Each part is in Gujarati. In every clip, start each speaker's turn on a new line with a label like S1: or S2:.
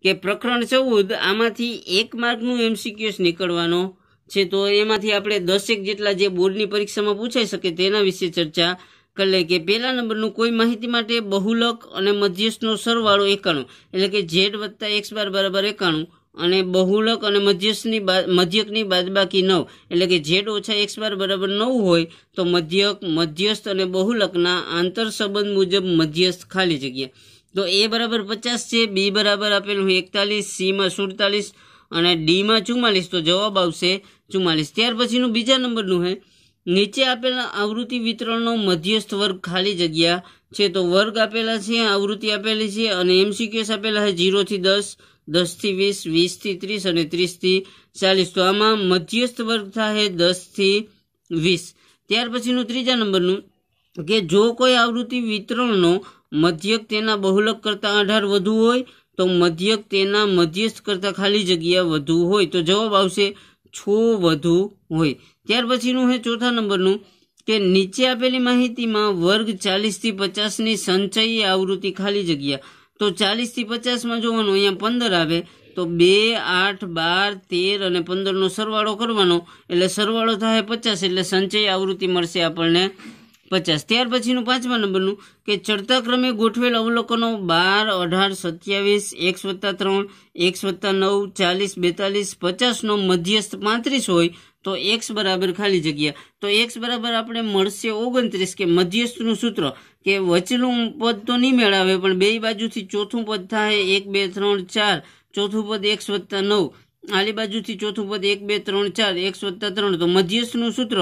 S1: કે પ્રકરણ 14 આમાંથી 1 માર્કનું MCQs નીકળવાનો છે, તો એમાંથી આપણે 10 જેટલા જે બોર્ડની પરીક્ષામાં પૂછાઈ શકે તેના વિશે ચર્ચા કરી લઈએ. કે પહેલા નંબરનું કોઈ માહિતી માટે બહુલક અને મધ્યસ્થનો સરવાળો 91, એટલે કે Z વત્તા X બાર બરાબર 91, અને બહુલક અને મધ્યકની બાદબાકી 9, એટલે કે Z ઓછા X બાર બરાબર 9 હોય તો મધ્યક, મધ્યસ્થ અને બહુલકના આંતર સંબંધ મુજબ મધ્યસ્થ ખાલી જગ્યા. તો A બરાબર 50 છે, B બરાબર આપેલું 41, C માં 47 અને D માં 44, તો જવાબ આવશે 44. ત્યાર પછીનું બીજા નંબરનું છે, નીચે આપેલા આવૃત્તિ વિતરણનો મધ્યસ્થ વર્ગ ખાલી જગ્યા છે. તો વર્ગ આપેલા છે, આવૃત્તિ આપેલી છે અને MCQs આપેલા છે 0 થી 10, 10 થી 20, 20 થી 30 અને 30 થી 40. તો આમાં મધ્યસ્થ વર્ગ થાય 10 થી 20. ત્યાર પછીનું ત્રીજા નંબરનું કે જો કોઈ આવૃત્તિ વિતરણનો મધ્યક તેના બહુલક કરતા 18 વધુ હોય તો મધ્યક તેના મધ્યસ્થ કરતા ખાલી જગ્યા વધુ હોય, તો જવાબ આવશે 6 વધુ હોય. ત્યાર પછીનું છે ચોથા નંબરનું કે નીચે આપેલી માહિતીમાં વર્ગ 40 થી 50 ની સંચયી આવૃત્તિ ખાલી જગ્યા. તો 40 થી 50 માં જોવાનું, અહીંયા 15 આવે તો 2, 8, 12, 13 અને 15 નો સરવાળો કરવાનો, એટલે સરવાળો થાય 50, એટલે સંચયી આવૃત્તિ મળશે આપણને 50. ત્યાર પછીનું પાંચમા નંબરનું કે ચડતા ક્રમે ગોઠવેલ અવલોકનો 12, 18, 27, X વત્તા 3, X વત્તા 9, 40, 42, 50 નો મધ્યસ્થ 35 હોય તો X બરાબર ખાલી જગ્યા. તો X બરાબર આપણે મળશે 29, કે મધ્યસ્થનું સૂત્ર કે વચલું પદ તો નહીં મેળવે પણ બે બાજુથી ચોથું પદ થાય 1, 2, 3, 4, ચોથું પદ X વત્તા 9, આલી બાજુથી ચોથું પદ 1, 2, 3, 4, X વત્તા 3, તો મધ્યસ્થનું સૂત્ર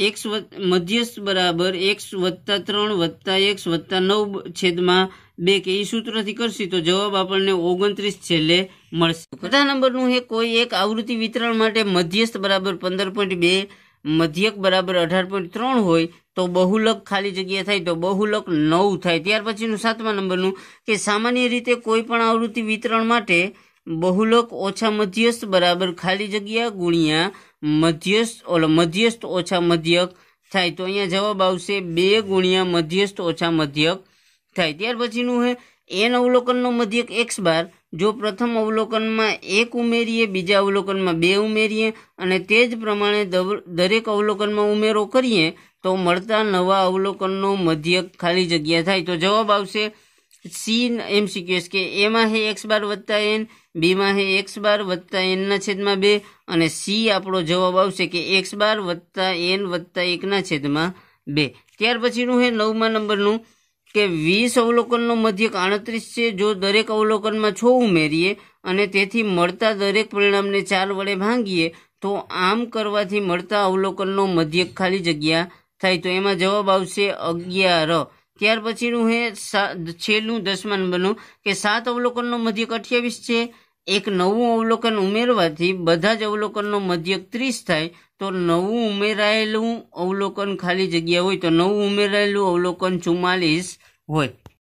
S1: મધ્યસ્થ બરાબર X વત્તા 3 વત્તા X વત્તા 9 છેદમાં 2, કે એ સૂત્રથી કરશી તો જવાબ આપણને 29 છેલ્લે મળશે. ચોથા નંબરનું છે કોઈ એક આવૃત્તિ વિતરણ માટે મધ્યસ્થ બરાબર 15.2, મધ્યક બરાબર 18.3 હોય તો બહુલક ખાલી જગ્યા થાય તો બહુલક 9 થાય. ત્યાર પછીનું સાતમા નંબરનું કે સામાન્ય રીતે કોઈ પણ આવૃત્તિ વિતરણ માટે બહુલક ઓછા મધ્યસ્થ બરાબર ખાલી જગ્યા ગુણ્યા મધ્યસ્થ ઓછા મધ્યક થાય, તો અહીંયા જવાબ આવશે 2 ગુણ્યા મધ્યસ્થ ઓછા મધ્યક થાય. ત્યાર પછીનું છે n અવલોકનનો મધ્યક X બાર જો પ્રથમ અવલોકનમાં 1 ઉમેરીએ, બીજા અવલોકનમાં 2 ઉમેરીએ અને તે જ પ્રમાણે દરેક અવલોકનમાં ઉમેરો કરીએ તો મળતા નવા અવલોકનનો મધ્યક ખાલી જગ્યા થાય, તો જવાબ આવશે C MCQs કે એમાં છે X બાર વત્તા n, બીમાં છે X બાર વત્તા n ના છેદમાં 2 અને C આપણો જવાબ આવશે કે X બાર વત્તા n વત્તા 1 ના છેદમાં 2. ત્યાર પછીનું છે નવમા નંબરનું કે 20 અવલોકનનો મધ્યક 38 છે જો દરેક અવલોકનમાં 6 ઉમેરીએ અને તેથી મળતા દરેક પરિણામને 4 વડે ભાંગીએ તો આમ કરવાથી મળતા અવલોકનનો મધ્યક ખાલી જગ્યા થાય, તો એમાં જવાબ આવશે 11. ત્યાર પછીનું છે છેલ્લું 10મા નંબરનું કે 7 અવલોકનનો મધ્યક 28 છે, એક નવું અવલોકન ઉમેરવાથી બધા જ અવલોકનનો મધ્યક 30 થાય, તો નવું ઉમેરાયેલું અવલોકન ખાલી જગ્યા હોય તો નવું ઉમેરાયેલું અવલોકન 44 હોય.